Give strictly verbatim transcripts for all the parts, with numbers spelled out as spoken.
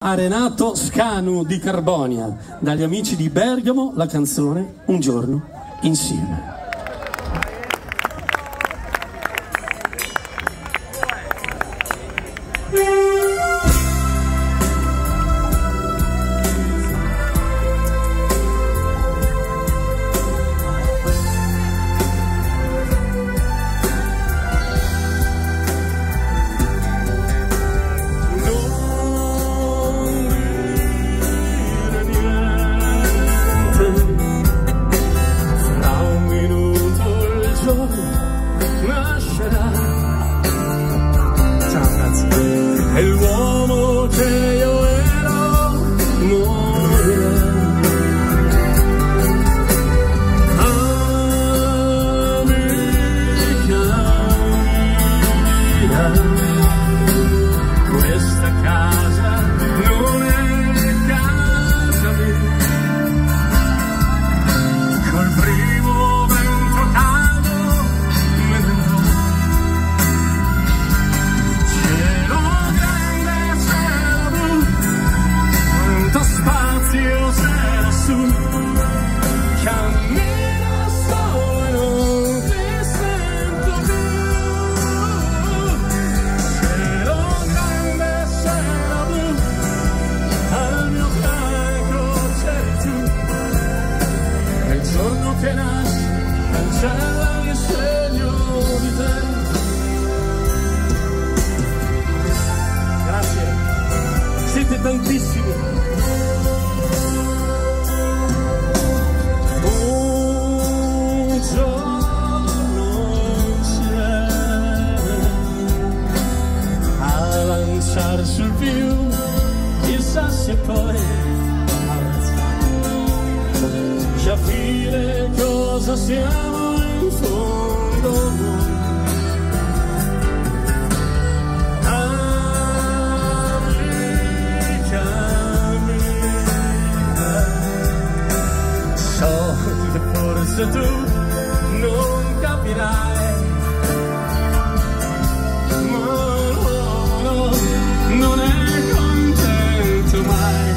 A Renato Scanu di Carbonia, dagli amici di Bergamo, la canzone Un giorno insieme. E l'uomo che io ero morirà. Amica mia, questa casa non è casa mia. Col primo vento caldo me ne andrò. Spazio c'è lassù, cammino solo e non ti sento più. Cielo grande, cielo blu, al mio fianco c'eri tu. E il giorno che nasce cancella il segno di te. Grazie, siete tantissimi. Sul più, chissà se poi capire cosa siamo in fondo noi. Amica mia, so che forse tu non capirai. Non è contento mai,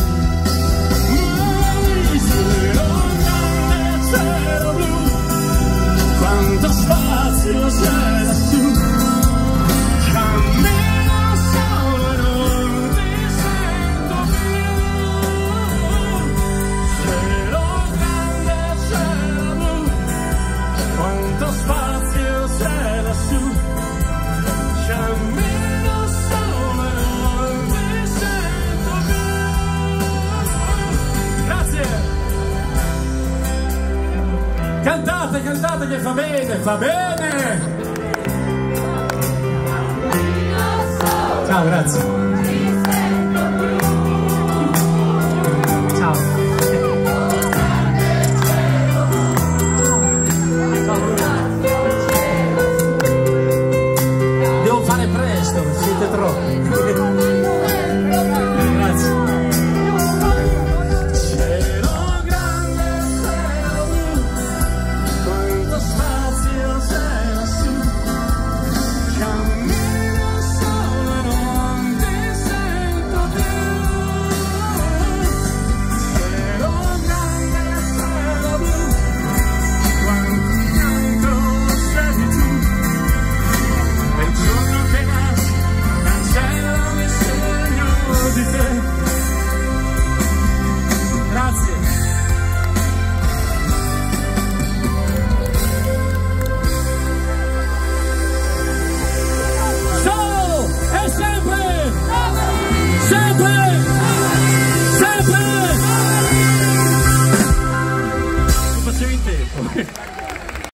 mai cielo grande, cielo blu, quanto spazio c'è lassù, cammino solo e non ti sento più. Cielo grande, cielo blu, quanto spazio c'è lassù, cammino. Cantate, cantate che fa bene, fa bene! Ciao, grazie.